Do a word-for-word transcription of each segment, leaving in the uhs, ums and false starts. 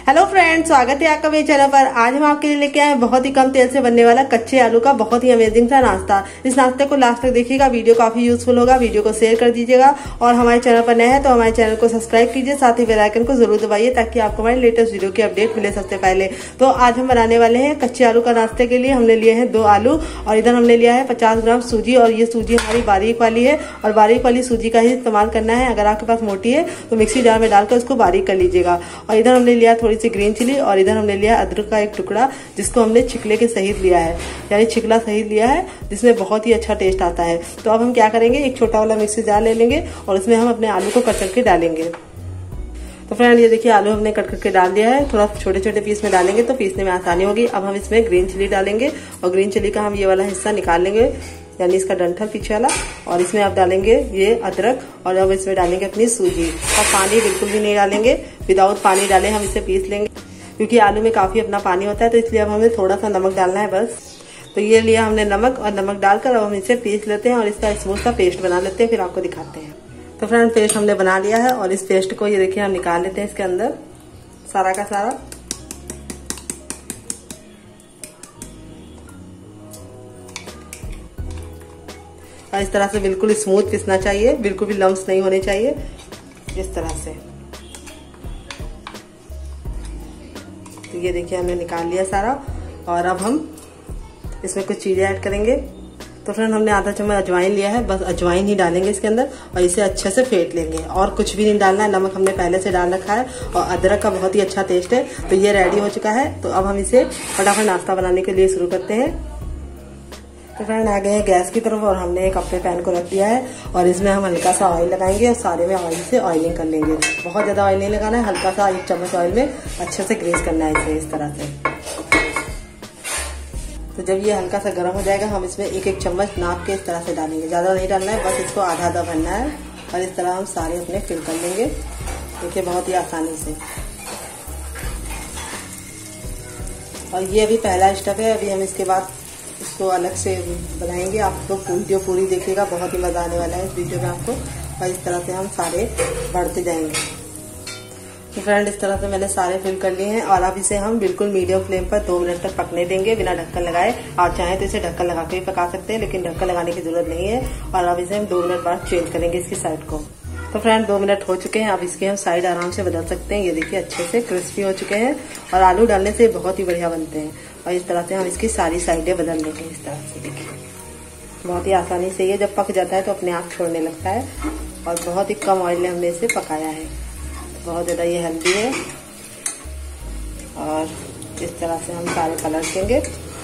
Hello friends, स्वागत है आपका मेरे चैनल पर। आज हम आपके लिए लेके आए बहुत ही कम तेल से बनने वाला कच्चे आलू का बहुत ही अमेजिंग सा नाश्ता। इस नाश्ते को लास्ट तक देखिएगा, वीडियो काफी यूजफुल होगा। वीडियो को शेयर कर दीजिएगा और हमारे चैनल पर नए हैं तो हमारे चैनल को सब्सक्राइब कीजिए, साथ ही बेल आइकन को जरूर दबाइए ताकि आपको हमारे लेटेस्ट वीडियो की अपडेट मिले सबसे पहले। तो आज हम बनाने वाले हैं कच्चे आलू का नाश्ते के लिए हमने लिए हैं दो आलू और इधर हमने लिया है पचास ग्राम सूजी। और ये सूजी हमारी बारीक वाली है और बारीक वाली सूजी का ही इस्तेमाल करना है। अगर आपके पास मोटी है तो मिक्सी जार में डालकर उसको बारीक कर लीजिएगा। और इधर हमने लिया थोड़ी सी ग्रीन चिली और इधर हमने लिया अदरक का एक टुकड़ा जिसको हमने छिकले के सहित लिया है, यानी छिकला सहित लिया है, जिसमें बहुत ही अच्छा टेस्ट आता है। तो अब हम क्या करेंगे, एक छोटा वाला मिक्सी जार ले लेंगे और उसमें हम अपने आलू को कट करके डालेंगे। तो फ्रेंड ये देखिए आलू हमने कट करके डाल दिया है। थोड़ा छोटे छोटे पीस में डालेंगे तो पीसने में आसानी होगी। अब हम इसमें ग्रीन चिली डालेंगे और ग्रीन चिली का हम ये वाला हिस्सा निकाल लेंगे, यानी इसका डंठल पीछे वाला। और इसमें आप डालेंगे ये अदरक और अब इसमें डालेंगे अपनी सूजी। और पानी बिल्कुल भी नहीं डालेंगे, विदाउट पानी डाले हम इसे पीस लेंगे क्योंकि आलू में काफी अपना पानी होता है। तो इसलिए अब हमें थोड़ा सा नमक डालना है बस। तो ये लिया हमने नमक और नमक डालकर अब हम इसे पीस लेते हैं और इसका स्मूथ सा पेस्ट बना लेते हैं, फिर आपको दिखाते हैं। तो फ्रेंड पेस्ट हमने बना लिया है और इस पेस्ट को ये देखिए हम निकाल लेते हैं इसके अंदर सारा का सारा। और इस तरह से बिल्कुल स्मूथ पिसना चाहिए, बिल्कुल भी लम्स नहीं होने चाहिए, इस तरह से। तो ये देखिए हमने निकाल लिया सारा और अब हम इसमें कुछ चीजें ऐड करेंगे। तो फ्रेंड हमने आधा चम्मच अजवाइन लिया है, बस अजवाइन ही डालेंगे इसके अंदर और इसे अच्छे से फेंट लेंगे और कुछ भी नहीं डालना है। नमक हमने पहले से डाल रखा है और अदरक का बहुत ही अच्छा टेस्ट है। तो ये रेडी हो चुका है। तो अब हम इसे फटाफट नाश्ता बनाने के लिए शुरू करते हैं। तो फ्रेंड आ गए हैं गैस की तरफ और हमने एक अपने पैन को रख दिया है और इसमें हम हल्का सा ऑयल लगाएंगे और सारे में ऑयल से ऑयलिंग कर लेंगे। बहुत ज्यादा ऑयल नहीं लगाना है, हल्का सा एक चम्मच ऑयल में अच्छे से ग्रीस करना है इसे, इस तरह से। तो जब ये हल्का सा गर्म हो जाएगा हम इसमें एक एक चम्मच नाप के इस तरह से डालेंगे, ज्यादा नहीं डालना है, बस इसको आधा आधा भरना है। और इस तरह हम सारे अपने फिल कर लेंगे, देखिए बहुत ही आसानी से। और ये अभी पहला स्टेप है, अभी हम इसके बाद इसको अलग से बनाएंगे। आप लोग वीडियो पूरी देखिएगा, बहुत ही मजा आने वाला है इस वीडियो में आपको। और इस तरह से हम सारे बढ़ते जाएंगे। तो फ्रेंड इस तरह से मैंने सारे फिल कर लिए हैं और अब इसे हम बिल्कुल मीडियम फ्लेम पर दो मिनट तक पकने देंगे बिना ढक्कन लगाए। आप चाहें तो इसे ढक्कन लगा के भी पका सकते हैं, लेकिन ढक्कन लगाने की जरूरत नहीं है। और अब इसे हम दो मिनट बाद चेंज करेंगे इसकी साइड को। तो फ्रेंड दो मिनट हो चुके हैं, अब इसकी हम साइड आराम से बदल सकते हैं। ये देखिए अच्छे से क्रिस्पी हो चुके हैं और आलू डालने से बहुत ही बढ़िया बनते हैं। और इस तरह से हम इसकी सारी साइडें बदल लेंगे, इस तरह से देखिए बहुत ही आसानी से। ये जब पक जाता है तो अपने आप छोड़ने लगता है और बहुत ही कम ऑयल में हमने इसे पकाया है। बहुत ज्यादा ये हेल्दी है। और इस तरह से हम सारे पलट देंगे।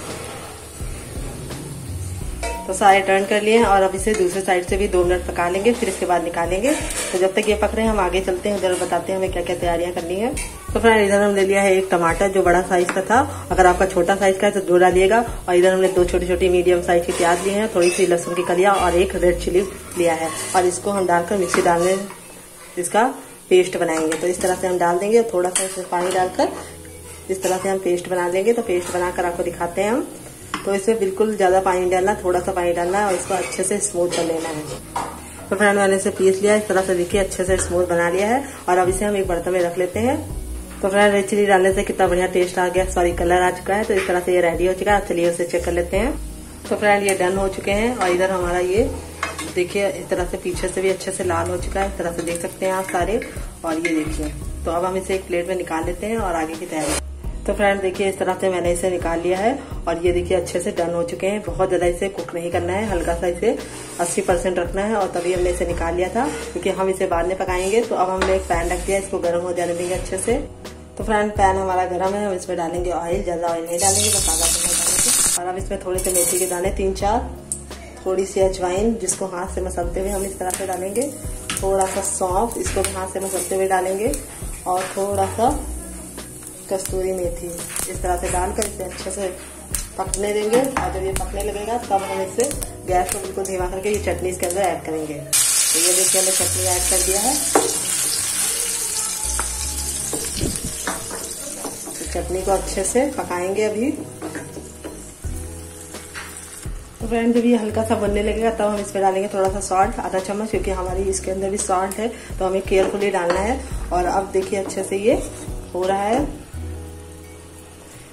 तो सारे टर्न कर लिए हैं और अब इसे दूसरे साइड से भी दो मिनट पका लेंगे, फिर इसके बाद निकालेंगे। तो जब तक ये पक रहे हैं हम आगे चलते हैं, उधर बताते हैं हमें क्या क्या तैयारियां करनी है। तो फ्रेंड इधर हमने लिया है एक टमाटर जो बड़ा साइज का था, अगर आपका छोटा साइज का है तो दो डालिएगा। और इधर हमने दो छोटी छोटी मीडियम साइज की प्याज लिए हैं, थोड़ी सी लहसुन की कलियां और एक रेड चिली लिया है। और इसको हम डालकर मिक्सी डालने इसका पेस्ट बनाएंगे। तो इस तरह से हम डाल देंगे, थोड़ा सा इसमें पानी डालकर इस तरह से हम पेस्ट बना लेंगे। तो पेस्ट बनाकर आपको दिखाते हैं हम। तो इसमें बिल्कुल ज्यादा पानी डालना, थोड़ा सा पानी डालना है और इसको अच्छे से स्मूथ कर लेना है। तो फ्रेंड मैंने इसे पीस लिया, इस तरह से देखिए अच्छे से स्मूथ बना लिया है। और अब इसे हम एक बर्तन में रख लेते हैं। तो फ्रेंड रेड चिली डालने से कितना बढ़िया टेस्ट आ गया, सॉरी कलर आ चुका है। तो इस तरह से ये रेडी हो चुका है। चलिए उसे चेक कर लेते हैं। तो फ्रेंड ये डन हो चुके हैं और इधर हमारा ये देखिए इस तरह से पीछे से भी अच्छे से लाल हो चुका है, इस तरह से देख सकते हैं आप सारे। और ये देखिए, तो अब हम इसे एक प्लेट में निकाल लेते हैं और आगे की तैयारी। तो फ्रेंड देखिए इस तरह से मैंने इसे निकाल लिया है और ये देखिए अच्छे से डन हो चुके हैं। बहुत ज्यादा इसे कुक नहीं करना है, हल्का सा इसे अस्सी परसेंट रखना है। और तभी हमने इसे निकाल लिया था क्योंकि हम इसे बाद में पकाएंगे। तो अब हमने एक पैन रख दिया, इसको गर्म हो जाने देंगे अच्छे से। तो फ्रेंड पैन हमारा गर्म है, हम इसमें डालेंगे ऑयल, ज्यादा ऑयल नहीं डालेंगे, बस आधा चम्मच डालेंगे। और अब इसमें थोड़े से मेथी के दाने तीन चार, थोड़ी सी अजवाइन जिसको हाथ से मसलते हुए हम इस तरह से डालेंगे, थोड़ा सा सौंफ इसको भी हाथ से मसलते हुए डालेंगे और थोड़ा सा कस्तूरी मेथी इस तरह से डालकर इसे अच्छे से पकने देंगे। और जब ये पकने लगेगा तब हम इसे गैस को बिल्कुल धीमा करके ये चटनी इसके अंदर ऐड करेंगे। तो ये देखिए हमने चटनी ऐड कर दिया है। तो चटनी को अच्छे से पकाएंगे अभी। तो फ्रेंड जब ये हल्का सा बनने लगेगा तब हम इसमें डालेंगे थोड़ा सा सॉल्ट, आधा चम्मच, क्योंकि हमारी इसके अंदर भी सॉल्ट है तो हमें केयरफुली डालना है। और अब देखिए अच्छे से ये हो रहा है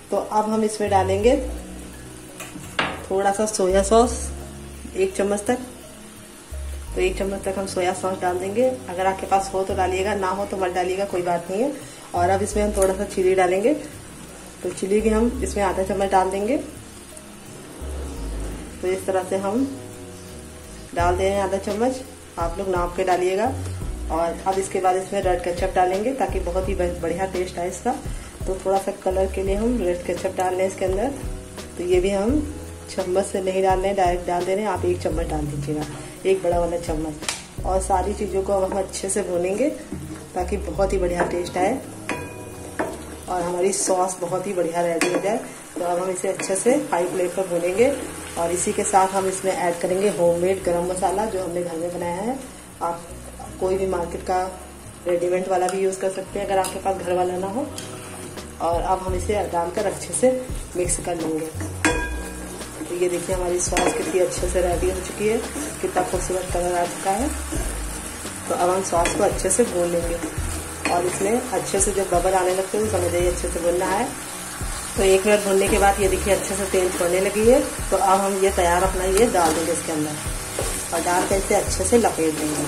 तो अब हम इसमें डालेंगे थोड़ा सा सोया सॉस, एक चम्मच तक। तो एक चम्मच तक हम सोया सॉस डाल देंगे। अगर आपके पास हो तो डालिएगा, ना हो तो मत डालिएगा, कोई बात नहीं है। और अब इसमें हम थोड़ा सा चिली डालेंगे। तो चिली भी हम इसमें आधा चम्मच डाल देंगे। तो इस तरह से हम डाल दे रहे हैं आधा चम्मच, आप लोग नाप के डालिएगा। और अब इसके बाद इसमें रेड केचप डालेंगे ताकि बहुत ही बढ़िया टेस्ट आए इसका। तो थोड़ा सा कलर के लिए हम रेड केचप डाल रहे हैं इसके अंदर। तो ये भी हम चम्मच से नहीं डाल रहे हैं, डायरेक्ट डाल दे रहे हैं। आप एक चम्मच डाल दीजिएगा, एक बड़ा वाला चम्मच। और सारी चीज़ों को अब हम अच्छे से भूनेंगे ताकि बहुत ही बढ़िया टेस्ट आए और हमारी सॉस बहुत ही बढ़िया रेडी हो जाए। तो अब हम इसे अच्छे से हाई फ्लेम पर भूनेंगे। और इसी के साथ हम इसमें ऐड करेंगे होममेड गरम मसाला जो हमने घर में बनाया है। आप कोई भी मार्केट का रेडीमेड वाला भी यूज़ कर सकते हैं अगर आपके पास घर वाला ना हो। और अब हम इसे डालकर अच्छे से मिक्स कर लेंगे। तो ये देखिए हमारी सॉस कितनी अच्छे से रेडी हो चुकी है, कितना खूबसूरत कलर आ चुका है। तो अब हम सॉस को अच्छे से भून लेंगे। और इसमें अच्छे से जब बबल आने लगते हैं समझ जाइए अच्छे से भूनना है। तो एक मिनट भूनने के बाद ये देखिए अच्छे से तेल छोड़ने लगी है। तो अब हम ये तैयार अपना ये डाल देंगे इसके अंदर और डाल कर इसे अच्छे से लपेट देंगे।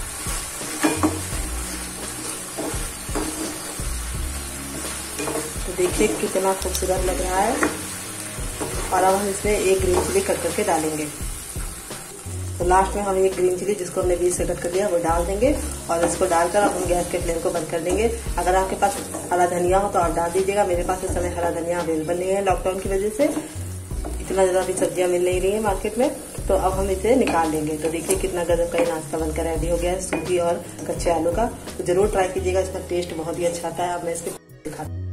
तो देखिए कितना खूबसूरत लग रहा है। और अब हम इसमें एक ग्रीन चिली कट करके डालेंगे। तो लास्ट में हम एक ग्रीन चिली जिसको हमने बीच से कट कर दिया वो डाल देंगे। और इसको डालकर अब हम गैस के फ्लेम को बंद कर देंगे। अगर आपके पास हरा धनिया हो तो आप डाल दीजिएगा। मेरे पास इस समय हरा धनिया अवेलेबल नहीं है लॉकडाउन की वजह से, इतना ज़्यादा भी सब्जियां मिल नहीं रही है मार्केट में। तो अब हम इसे निकाल लेंगे। तो देखिए कितना गजब का ये नाश्ता बनकर रेडी हो गया है सूजी और कच्चे आलू का। तो जरूर ट्राई कीजिएगा, इसका टेस्ट बहुत ही अच्छा आता है। अब मैं इसको दिखाती हूँ।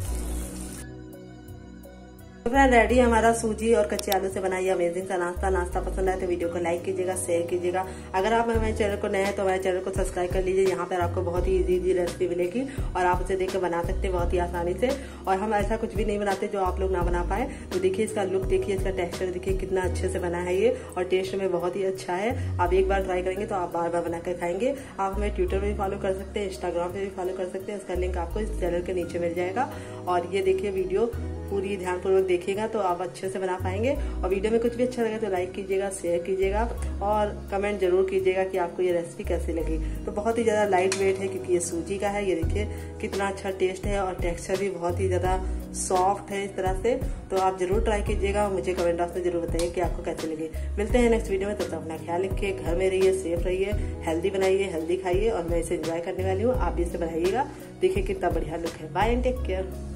तो फ्रेंड रेडी हमारा सूजी और कच्चे आलू से बनाइए अमेजिंग सा नाश्ता। नाश्ता पसंद आए तो वीडियो को लाइक कीजिएगा, शेयर कीजिएगा। अगर आप हमारे चैनल को नए हैं तो हमारे चैनल को सब्सक्राइब कर लीजिए। यहाँ पर आपको बहुत ही इजी इजी रेसिपी मिलेगी और आप उसे देखकर बना सकते हैं बहुत ही आसानी से। और हम ऐसा कुछ भी नहीं बनाते जो आप लोग ना बना पाए। तो देखिए इसका लुक देखिए, इसका टेक्सचर देखिए कितना अच्छे से बना है ये और टेस्ट में बहुत ही अच्छा है। आप एक बार ट्राई करेंगे तो आप बार बार बनाकर खाएंगे। आप हमें ट्विटर पर भी फॉलो कर सकते हैं, इंस्टाग्राम पे भी फॉलो कर सकते हैं। इसका लिंक आपको इस चैनल के नीचे मिल जाएगा। और ये देखिए वीडियो पूरी ध्यानपूर्वक देखिएगा तो आप अच्छे से बना पाएंगे। और वीडियो में कुछ भी अच्छा लगे तो लाइक कीजिएगा, शेयर कीजिएगा और कमेंट जरूर कीजिएगा कि आपको ये रेसिपी कैसी लगी। तो बहुत ही ज़्यादा लाइट वेट है क्योंकि ये सूजी का है। ये देखिए कितना अच्छा टेस्ट है और टेक्सचर भी बहुत ही ज़्यादा सॉफ्ट है इस तरह से। तो आप जरूर ट्राई कीजिएगा और मुझे कमेंट बॉक्स में जरूर बताइए कि आपको कैसे लगे। मिलते हैं नेक्स्ट वीडियो में, तब तक अपना ख्याल रखिए, घर में रहिए, सेफ रहिए, हेल्दी बनाइए, हेल्दी खाइए। और मैं इसे एंजॉय करने वाली हूँ, आप भी इसे बनाइएगा। देखिए कितना बढ़िया लुक है। Bye and take care.